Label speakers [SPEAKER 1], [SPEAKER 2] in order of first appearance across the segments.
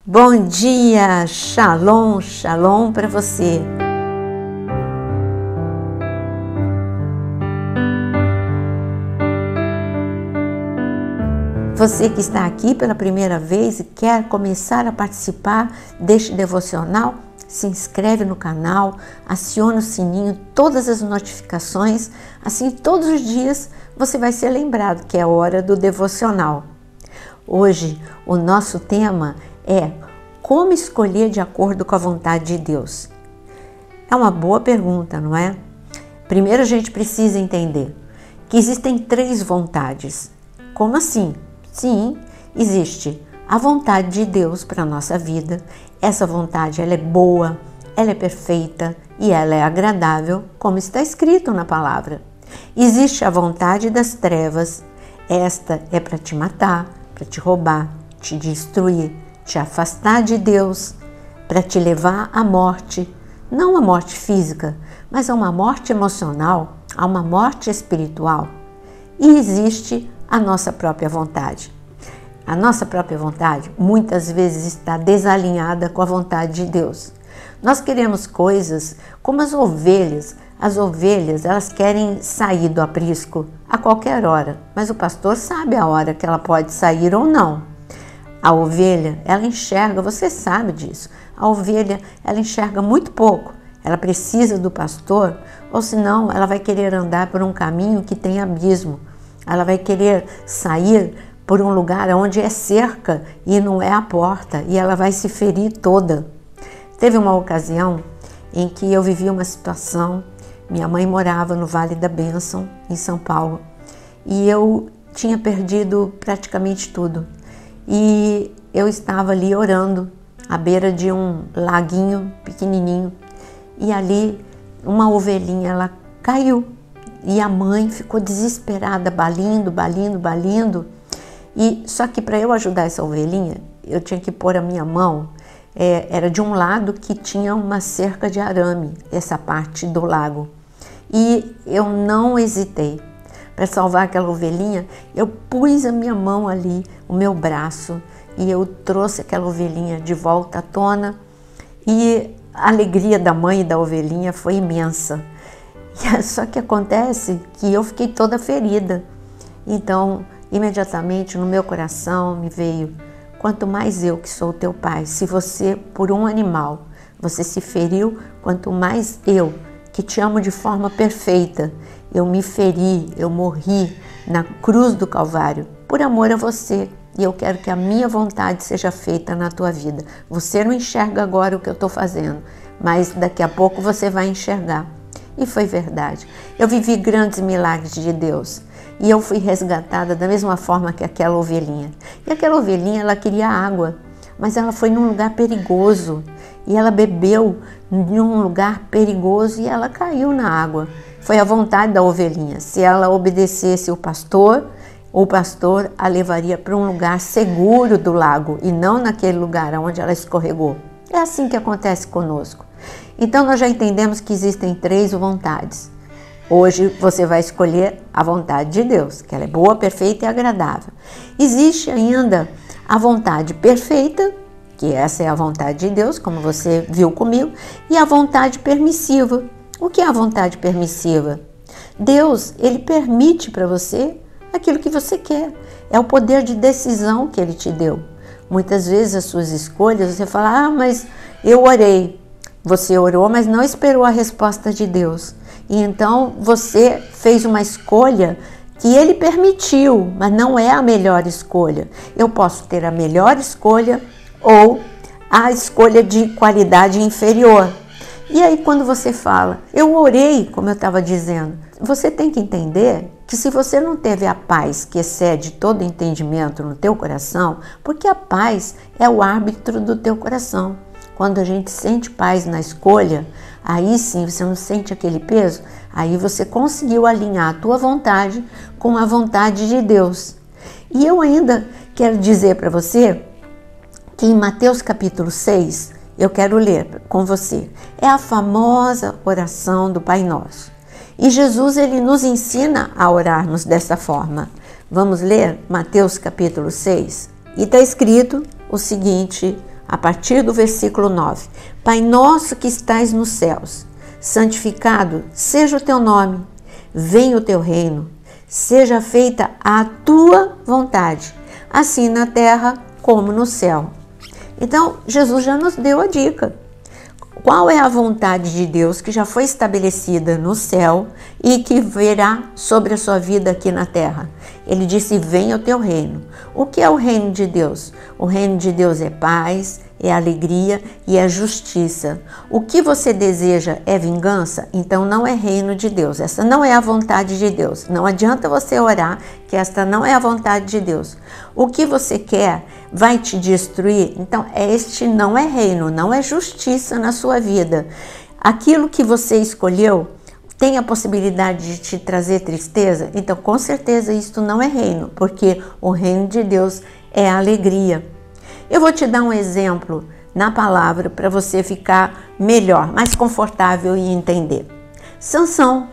[SPEAKER 1] Bom dia, shalom, shalom para você. Você que está aqui pela primeira vez e quer começar a participar deste devocional, se inscreve no canal, aciona o sininho, todas as notificações, assim todos os dias você vai ser lembrado que é a hora do devocional. Hoje o nosso tema é como escolher de acordo com a vontade de Deus. É uma boa pergunta, não é? Primeiro a gente precisa entender que existem 3 vontades. Como assim? Sim, existe a vontade de Deus para a nossa vida. Essa vontade ela é boa, ela é perfeita e ela é agradável, como está escrito na palavra. Existe a vontade das trevas. Esta é para te matar, para te roubar, te destruir, te afastar de Deus, para te levar à morte, não a morte física, mas a uma morte emocional, a uma morte espiritual. E existe a nossa própria vontade. A nossa própria vontade muitas vezes está desalinhada com a vontade de Deus. Nós queremos coisas como as ovelhas. As ovelhas, elas querem sair do aprisco a qualquer hora, mas o pastor sabe a hora que ela pode sair ou não. A ovelha, ela enxerga, você sabe disso, a ovelha, ela enxerga muito pouco. Ela precisa do pastor, ou senão ela vai querer andar por um caminho que tem abismo. Ela vai querer sair por um lugar onde é cerca e não é a porta, e ela vai se ferir toda. Teve uma ocasião em que eu vivi uma situação. Minha mãe morava no Vale da Bênção, em São Paulo, e eu tinha perdido praticamente tudo. E eu estava ali orando, à beira de um laguinho pequenininho, e ali uma ovelhinha, ela caiu, e a mãe ficou desesperada, balindo, e só que para eu ajudar essa ovelhinha, eu tinha que pôr a minha mão, era de um lado que tinha uma cerca de arame, essa parte do lago. E eu não hesitei. Para salvar aquela ovelhinha, eu pus a minha mão ali, o meu braço, e eu trouxe aquela ovelhinha de volta à tona. E a alegria da mãe e da ovelhinha foi imensa. Só que acontece que eu fiquei toda ferida. Então, imediatamente no meu coração me veio: quanto mais eu que sou teu pai, se você por um animal, você se feriu, quanto mais eu que te amo de forma perfeita, eu me feri, eu morri na cruz do Calvário, por amor a você, e eu quero que a minha vontade seja feita na tua vida. Você não enxerga agora o que eu estou fazendo, mas daqui a pouco você vai enxergar. E foi verdade. Eu vivi grandes milagres de Deus, e eu fui resgatada da mesma forma que aquela ovelhinha. E aquela ovelhinha, ela queria água, mas ela foi num lugar perigoso, e ela bebeu em um lugar perigoso e ela caiu na água. Foi a vontade da ovelhinha. Se ela obedecesse o pastor a levaria para um lugar seguro do lago e não naquele lugar onde ela escorregou. É assim que acontece conosco. Então nós já entendemos que existem 3 vontades. Hoje você vai escolher a vontade de Deus, que ela é boa, perfeita e agradável. Existe ainda a vontade perfeita, que essa é a vontade de Deus, como você viu comigo, e a vontade permissiva. O que é a vontade permissiva? Deus, ele permite para você aquilo que você quer. É o poder de decisão que ele te deu. Muitas vezes as suas escolhas, você fala: mas eu orei. Você orou, mas não esperou a resposta de Deus. E então você fez uma escolha que ele permitiu, mas não é a melhor escolha. Eu posso ter a melhor escolha ou a escolha de qualidade inferior. E aí quando você fala: eu orei, como eu estava dizendo, você tem que entender que se você não teve a paz que excede todo entendimento no teu coração, porque a paz é o árbitro do teu coração. Quando a gente sente paz na escolha, aí sim você não sente aquele peso, aí você conseguiu alinhar a tua vontade com a vontade de Deus. E eu ainda quero dizer para você que em Mateus capítulo 6, eu quero ler com você, é a famosa oração do Pai Nosso. E Jesus, ele nos ensina a orarmos dessa forma. Vamos ler Mateus capítulo 6? E está escrito o seguinte a partir do versículo 9. Pai nosso que estais nos céus, santificado seja o teu nome, venha o teu reino, seja feita a tua vontade, assim na terra como no céu. Então, Jesus já nos deu a dica. Qual é a vontade de Deus que já foi estabelecida no céu e que virá sobre a sua vida aqui na terra? Ele disse, venha o teu reino. O que é o reino de Deus? O reino de Deus é paz, é alegria e é justiça. O que você deseja é vingança? Então não é reino de Deus. Essa não é a vontade de Deus. Não adianta você orar que esta não é a vontade de Deus. O que você quer vai te destruir? Então este não é reino, não é justiça na sua vida. Aquilo que você escolheu tem a possibilidade de te trazer tristeza? Então com certeza isto não é reino, porque o reino de Deus é alegria. Eu vou te dar um exemplo na palavra para você ficar melhor, mais confortável e entender. Sansão,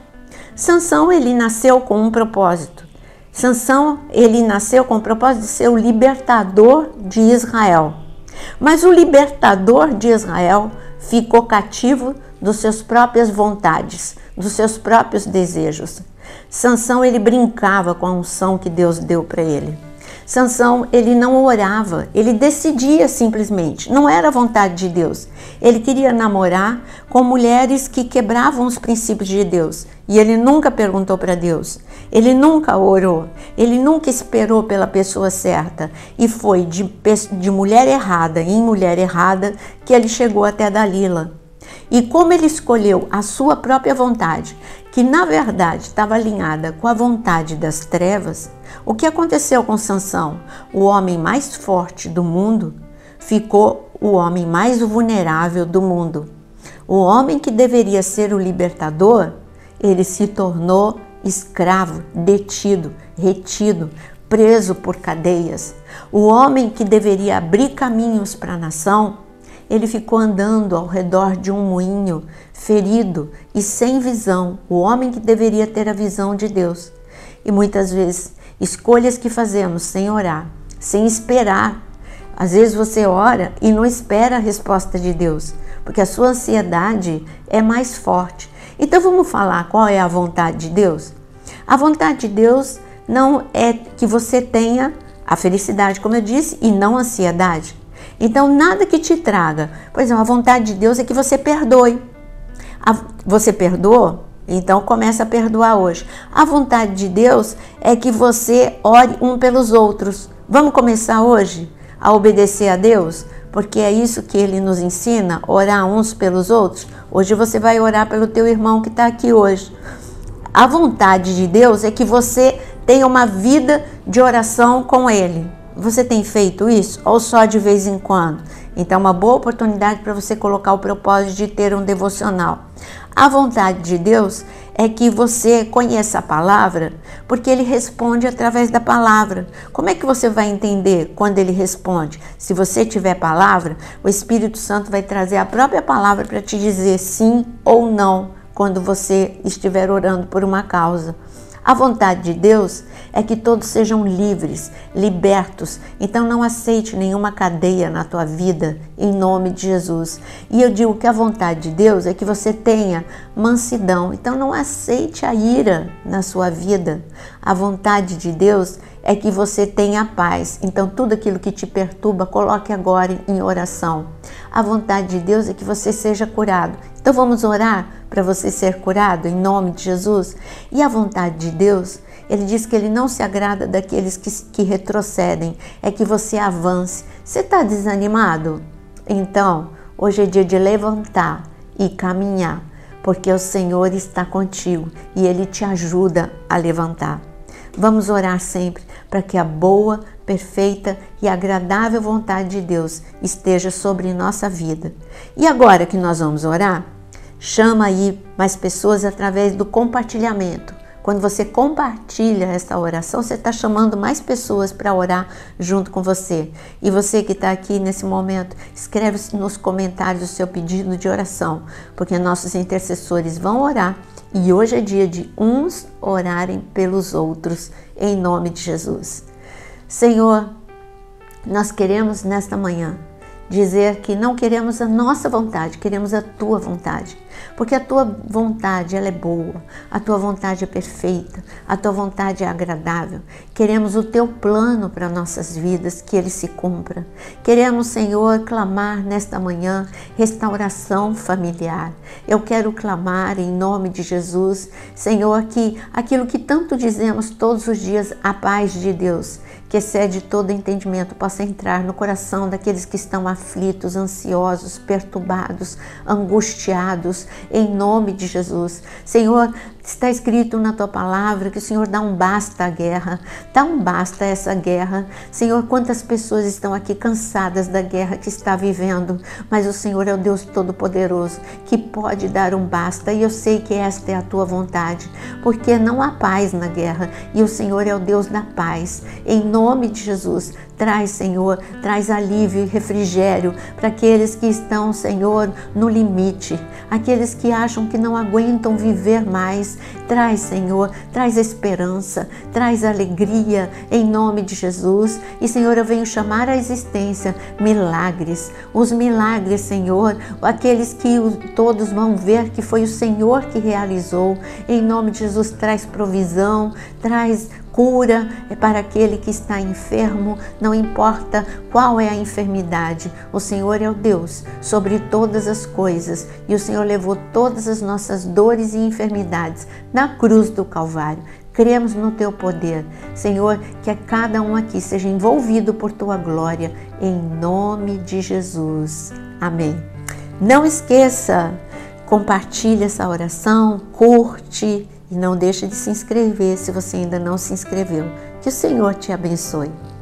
[SPEAKER 1] ele nasceu com um propósito. Sansão, ele nasceu com o propósito de ser o libertador de Israel. Mas o libertador de Israel ficou cativo das suas próprias vontades, dos seus próprios desejos. Sansão, ele brincava com a unção que Deus deu para ele. Sansão, ele não orava, ele decidia simplesmente, não era a vontade de Deus. Ele queria namorar com mulheres que quebravam os princípios de Deus e ele nunca perguntou para Deus, ele nunca orou, ele nunca esperou pela pessoa certa e foi de mulher errada em mulher errada que ele chegou até Dalila. E como ele escolheu a sua própria vontade, que na verdade estava alinhada com a vontade das trevas, o que aconteceu com Sansão? O homem mais forte do mundo ficou o homem mais vulnerável do mundo. O homem que deveria ser o libertador, ele se tornou escravo, detido, retido, preso por cadeias. O homem que deveria abrir caminhos para a nação, ele ficou andando ao redor de um moinho, ferido e sem visão, o homem que deveria ter a visão de Deus. E muitas vezes, escolhas que fazemos sem orar, sem esperar. Às vezes você ora e não espera a resposta de Deus, porque a sua ansiedade é mais forte. Então vamos falar qual é a vontade de Deus? A vontade de Deus não é que você tenha a felicidade, como eu disse, e não a ansiedade. Então, nada que te traga. Por exemplo, a vontade de Deus é que você perdoe. Você perdoou? Então, começa a perdoar hoje. A vontade de Deus é que você ore um pelos outros. Vamos começar hoje a obedecer a Deus? Porque é isso que Ele nos ensina, orar uns pelos outros. Hoje você vai orar pelo teu irmão que está aqui hoje. A vontade de Deus é que você tenha uma vida de oração com Ele. Você tem feito isso ou só de vez em quando? Então, uma boa oportunidade para você colocar o propósito de ter um devocional. A vontade de Deus é que você conheça a palavra, porque Ele responde através da palavra. Como é que você vai entender quando Ele responde? Se você tiver palavra, o Espírito Santo vai trazer a própria palavra para te dizer sim ou não, quando você estiver orando por uma causa. A vontade de Deus é que todos sejam livres, libertos. Então não aceite nenhuma cadeia na tua vida, em nome de Jesus. E eu digo que a vontade de Deus é que você tenha mansidão. Então não aceite a ira na sua vida. A vontade de Deus é que você tenha paz. Então tudo aquilo que te perturba, coloque agora em oração. A vontade de Deus é que você seja curado. Então vamos orar para você ser curado em nome de Jesus? E a vontade de Deus, Ele diz que Ele não se agrada daqueles que retrocedem, é que você avance. Você está desanimado? Então, hoje é dia de levantar e caminhar, porque o Senhor está contigo e Ele te ajuda a levantar. Vamos orar sempre para que a boa, perfeita e agradável vontade de Deus esteja sobre nossa vida. E agora que nós vamos orar, chama aí mais pessoas através do compartilhamento. Quando você compartilha essa oração, você está chamando mais pessoas para orar junto com você. E você que está aqui nesse momento, escreve nos comentários o seu pedido de oração, porque nossos intercessores vão orar. E hoje é dia de uns orarem pelos outros, em nome de Jesus. Senhor, nós queremos nesta manhã dizer que não queremos a nossa vontade, queremos a tua vontade. Porque a tua vontade, ela é boa, a tua vontade é perfeita, a tua vontade é agradável. Queremos o teu plano para nossas vidas, que ele se cumpra. Queremos, Senhor, clamar nesta manhã restauração familiar. Eu quero clamar em nome de Jesus, Senhor, que aquilo que tanto dizemos todos os dias, a paz de Deus, que excede todo entendimento, possa entrar no coração daqueles que estão aflitos, ansiosos, perturbados, angustiados, em nome de Jesus. Senhor, está escrito na tua palavra que o Senhor dá um basta à guerra, dá um basta a essa guerra. Senhor, quantas pessoas estão aqui cansadas da guerra que está vivendo, mas o Senhor é o Deus Todo-Poderoso que pode dar um basta, e eu sei que esta é a tua vontade, porque não há paz na guerra e o Senhor é o Deus da paz. Em nome de Jesus, traz, Senhor, traz alívio e refrigério para aqueles que estão, Senhor, no limite, aqueles que acham que não aguentam viver mais. Traz, Senhor, traz esperança, traz alegria, em nome de Jesus. E, Senhor, eu venho chamar à existência milagres, os milagres, Senhor, aqueles que todos vão ver que foi o Senhor que realizou. Em nome de Jesus, traz provisão, traz cura para aquele que está enfermo, não importa qual é a enfermidade. O Senhor é o Deus sobre todas as coisas e o Senhor levou todas as nossas dores e enfermidades na cruz do Calvário. Cremos no teu poder, Senhor, que cada um aqui seja envolvido por tua glória, em nome de Jesus. Amém. Não esqueça, compartilhe essa oração, curte, e não deixe de se inscrever se você ainda não se inscreveu. Que o Senhor te abençoe.